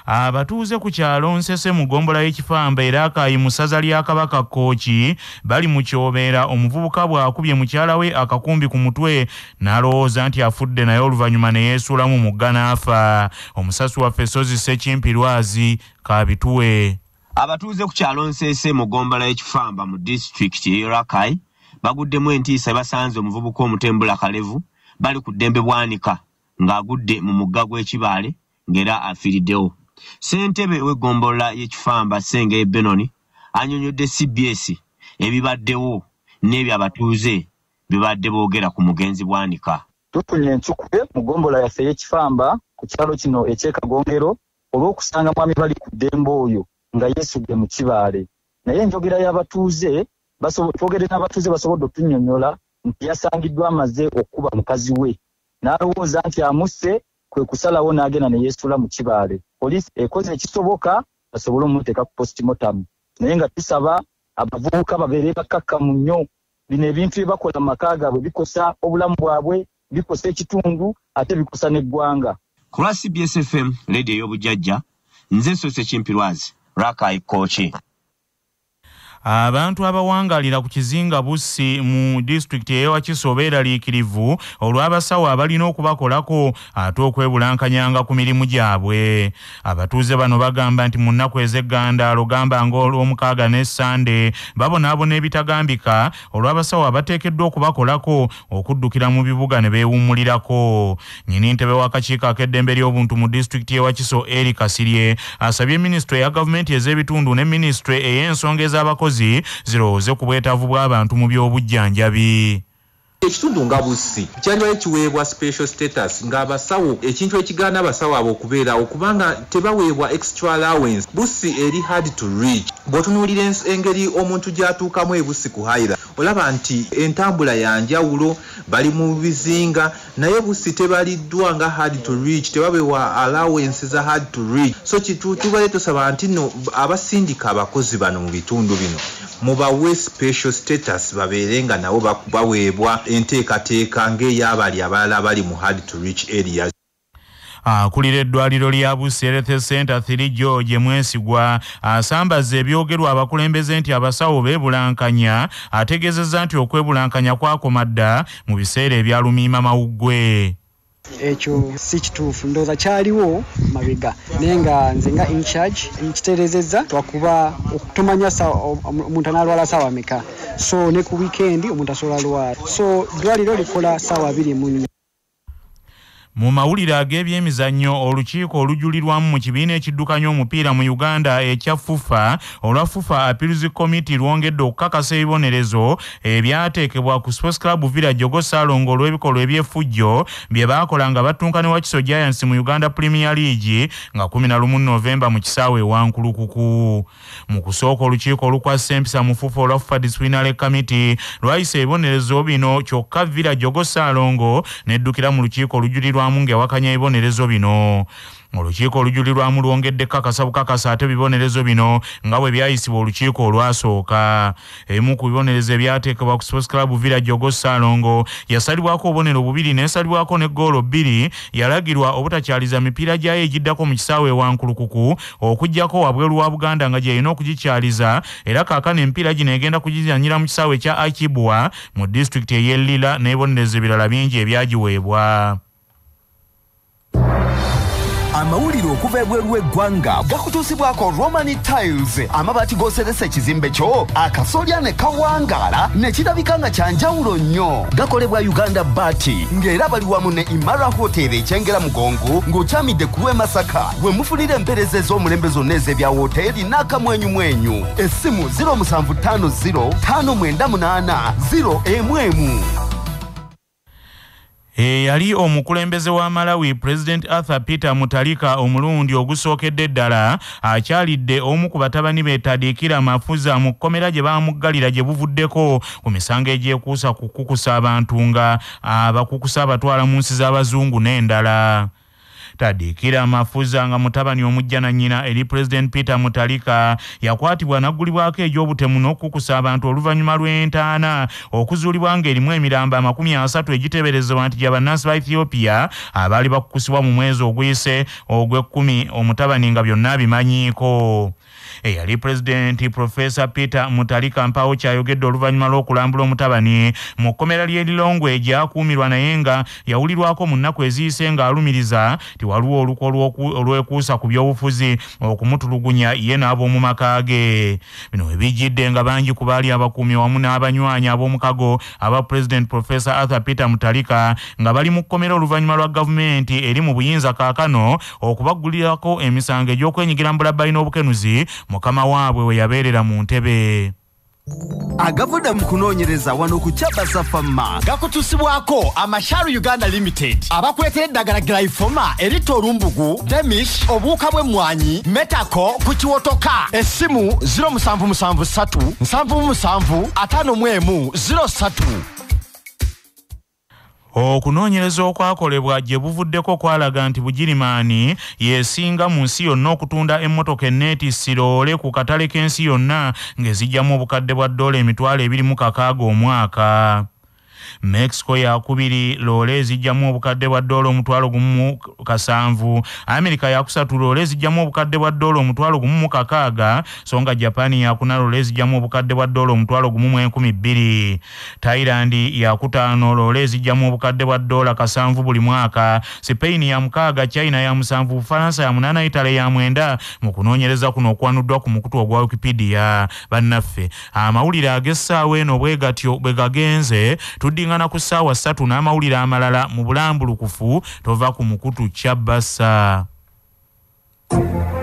abatuuze ku kyalo Nsese mu ggombolola y'Ekifamba era Kayi mu ssaza lya Kabaka Kkooki bali mu kyobeera omuvubuka bw'akubye mukyalawe akakumbi ku mutwe n'alowooza nti afudde naye oluvannyuma ne yeesuulamu mugga n'afa. Omusasi waffe Sozi Ssekimpirwazi kaabituwe. Abatuuze ku kyalo Nsese mu ggombolola y'Ekifamba mu disitulikiti y'e Rakai baguddemu Entisa basanze omuvubuka omutembula Kalevu bali ku ddembe bwanika ng'agudde mu mugga gw'Ekibaale ng'era afiiriddewo. Ssentebe w'eggombolola y'Ekifamba Senge Benoni annyonnyodde CBS ebibaddewo n'ebyo abatuuze bibadde boogera ku mugenzi bwanika. Tufunye enkyukube mu ggombolola yaffe y'Ekifamba ku kyalo kino eky'Ekagongero olw'okusanga mwami bali ku ddembe oyo nga yeesudde mu Kibaale. Naye enjogera y'abatuuze twogere n'abatuuze basobodde otunnyonnyola nti yasangiddwa amaze okuba mukazi we n'alowooza nti amusse kwe kusalawo n'agenda ne yeesula mu Kibaale. Poliisi ekoze ekisoboka basobole omumuteeka ku postmortem. Naye nga tusaba abavubuka babeere bakkakkamu nnyo. Bino ebintu bye bakola mu maka gaabwe bikosa obulamu bwabwe, bikosa ekitundu ate bikosa n'eggwanga. Ku lwa CBS FM leediyo ey'obujjajja nze Sozi Ssekimpirwazi Rakai Kkooki. Abantu abawangalira ku kizinga Bussi mu district y'Ewakiso beeraliikirivu olw'abasawo abalina okubakolako ate okwebulankanyanga ku mirimu gyabwe. Abatuuze bano bagamba nti mu nnaku ez'eggandaalo gamba ng'olw'omukaaga ne Sande babonaabona ebitagambika olw'abasawo abateekeddwa okubakolako okuddukira mu bibuga ne beewummulirako. Nnyini ntebe w'akakiiko ak'eddembe ly'obuntu mu district y'Ewakiso Eri Kasirye asabye minisitule ya gavumenti ez'ebitundu ne minisitule ey'ensonga ez'abakozi zirowooze ku bwetaavu bw'abantu mu by'obujjanjabi. Ekitundu nga Bussi kyanjala kiweebwa special status ng'abasawo ekintu ekigaana abasawo abo okubeerawo kubanga tebaweebwa extra allowance. Bussi eri hard to reach. Bw'otunuulira engeri omuntu gy'atuukamu e Bussi ku Haira olaba nti entambula ya njawulo, bali mu bizinga naye Bussi tebaliddwa nga hard to reach, tebabeewa allowance za hard to reach. So tubale tusaba nti no abasindika abakozi bano mu bitundu bino mubawe special status babeere nga nabo baweebwa enteekateeka ng'ey'abali abalala bali mu hard to reach areas. Akulira eddwaliro lya Bussi Health Center 3 George Mwesigwa asambaza ebyogerwa abakulembeze nti abasawo beebulankanya ategeezezza nti okwebulankanya kwakoma dda mu biseera ebyalumiima mawuggwe. Ekyo si kituufu, ndowooza kyaliwo mabega naye nga nze nga in charge nkitereezezza twakuba tumanya omuntu analwala ssaawa meka, so ne ku weekend omuntu asobola lwala, so ddwaliro likola ssaawa 24. Mu mawulire ag'ebyemizannyo olukiiko olujulirwamu mu kibiina ekiddukanya omupiira mu Uganda ekya FUFA olwa FUFA Appeals Committee lwongedde okukakasa ebibonerezo ebyateekebwa ku Sports Club Village Ogosalongo olw'ebikolwa eby'effujjo bye baakola nga battunka ne Wakiso Giants mu Uganda Premier League nga 11 Novemba mu kisaawe Wankulukuku. Mu kusooka olukiiko olukwasa empisa mu FUFA olwa FUFA Disciplinary Committee lwayisa ebibonerezo bino kyokka Village Ogosalongo n'eddukira mu lukiiko olujulirwamu ng'ewakanya ebibonerezo bino. Olukiiko olujulirwamu lwongedde kakasa bukakasa ate ebibonerezo bino nga bwe byayisibwa olukiiko olwasooka. Emu ku bibonerezo ebyateekebwa ku Sports Club Village Ogosalongo yasalibwako obubonero bubiri n'esalibwako ne ggoolo 2. Yalagirwa obutakyaliza mipiira gyayo egiddako mu kisaawe Wankulukuku okuggyako wabweru wa Buganda nga gy'erina okugikyaliza era kaakano emipiira gino egenda kugizanyira mu kisaawe kya Akibwa mu disitulikiti ey'e Lira n'ebibonerezo ebirala bingi ebyagiweebwa. Amawulire okuva ebweru w'eggwanga gakutuusibwako Roman Tiles, amabaati g'oseresa ekizimbe kyo akasolya ne kawangaala ne kirabika nga kya njawulo nnyo. Gakolebwa Uganda Bati ng'era bali wamu ne Imara Hotel ekyengera Mugongo ng'okyamidde ku lw'e Masaka we mufunira empeereza ez'omulembe zonna ez'ebya woteeri n'akamwenyumwenyu. Essimu 0750 598 0 yali omukulembeze wa Malawi President Arthur Peter Mutalika omulundi ogusookedde ddala akyalidde omu ku batabani be Tadikira Mafuza mu kkomera gye baamuggalira gye buvuddeko ku misango egyekuusa ku kukusa abantu nga abakukusa abatwala mu nsi z'abazungu n'endala. Tadikira Mafuza nga mutabani omujja na nnyina eri President Peter Mutharika yakwatibwa naggulibwako egy'obutemu n'okukusa abantu oluvannyuma lw'entaana okuzuulibwa ng'erimu emirambo 30 egiteeberezebwa nti gya bannansi ba Ethiopia abaali bakukusibwa mu mwezi oguyise ogw'ekkumi omutabani nga byonna bimanyiiko. Eyali President Professor Peter Mutharika mpawo kyayogedde oluvannyuma lw'okulambula omutabani mu kkomera ly'erilongwe egyakuumirwa naye nga yawulirwako mu nnaku eziyise ng'alumiriza ti waliwo oluko olwekuusa ku by'obufuzi okumutulugunya ye n'ab'omu maka ge. Bino ebijjidde nga bangi ku baali abakuumi wamu n'abanywanyi ab'omukago aba President Professor Arthur Peter Mutharika nga bali mu kkomera oluvannyuma lwa gavumenti eri mu buyinza kaakano okubaggulirako emisango egy'okwenyigira mu bulabbayi n'obukenuzi mukama waabwe we yabeerera mu ntebe. Agavudde mu kunoonyereza wano ku Kyabasa Pharma gakutusibwako Amasharu Uganda Limited abakuleetera eddagala Glyphoma erita olumbugu Demish obuwuka bw'emmwanyi Metako ku kiwotoka essimu 0773 77 51 03. Okunoonyereza okwakolebwa gye buvuddeko kwalaga nti Bugirimaani yeesinga mu nsi yonna okutunda emmotoka enneetissi loole ku katale k'ensi yonna ng'ezijjamu obukadde bwa $226 omwaka. Mexico yakubiri loole ezijjamu obukadde bwa $1,700. America yakusatu loole ezijjamu obukadde bwa $1,600 so nga Japan yakuna loole ezijjamu obukadde bwa $1,200. Thailand yakutaano loole ezijjamu obukadde bwa $7 buli mwaka. Spain ya mukaaga, China ya 7, Bufaransa ya 8, Italy ya 9 mu kunoonyereza kuno okwanuddwa ku mukutu ogwa Wikipedia. Bannaffe amawulire ag'essaawa eno bwe gatyo bwe gagenze tuddingana ku ssaawa 3 n'amawulire amalala mu bulambulukufu tova ku mukutu Kyabasa.